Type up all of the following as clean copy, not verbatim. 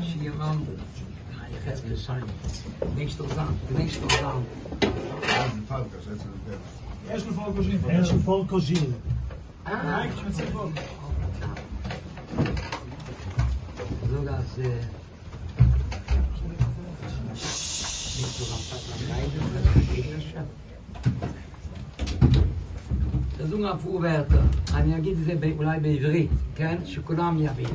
Schierman, je gaat weer zijn. Niks tot aan, niks tot aan. Eerst een volkozien. Er is een volkozien. Eigenlijk met zijn volk. Zo dat niks tot aan pas aan rijden. זה זוג הפור וערתה. אני אגיד את זה אולי בעברית, כן? שכולם יבינו.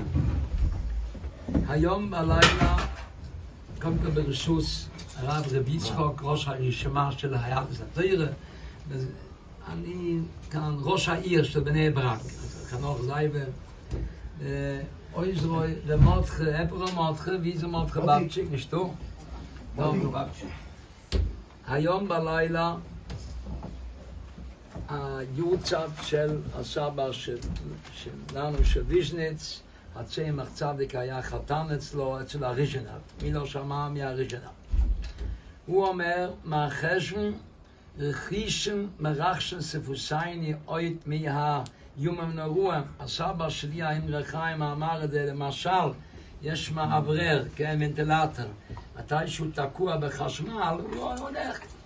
היום בלילה, קודם כל ברשוס, הרב רבי יצחק, ראש הרשימה של היחס התורה, אני כאן ראש העיר של בני ברק, חנוך זייבר, אוי זרוי, למותך, איפה למותך, ואיזה מותך בבצ'יק, נשתו? לא, בבצ'יק. היום בלילה, היורצייט של הסבא שלנו, של ויז'ניץ, הצמח צדיק היה חתן אצל הראשונה. מי לא שמע מהראשונה? הוא אומר, מהחשבון רכישן מרחשן ספוסייני אוית מהיומם נרוע. הסבא שלי, האמר חיים, אמר את זה, למשל, יש מאוורר, כן, ונטילטור. מתי שהוא תקוע בחשמל, הוא לא הולך.